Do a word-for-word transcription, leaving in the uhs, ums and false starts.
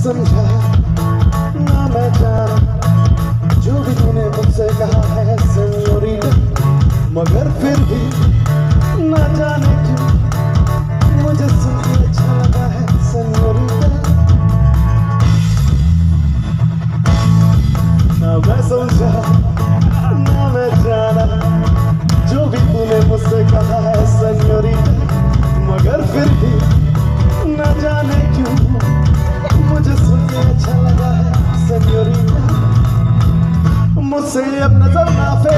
समझा ना मैं जाना जो भी तूने मुझसे कहा है सेñorita, मगर फिर भी ना जाने क्यों मुझे सुन के अच्छा लगा है सेñorita। ना मैं समझा ना मैं जाना जो भी तूने मुझसे कहा है सेñorita, मगर फिर भी ना जाने क्यों मुझे सुन के अच्छा लगा है सेñorita। मुझसे अब नजर ना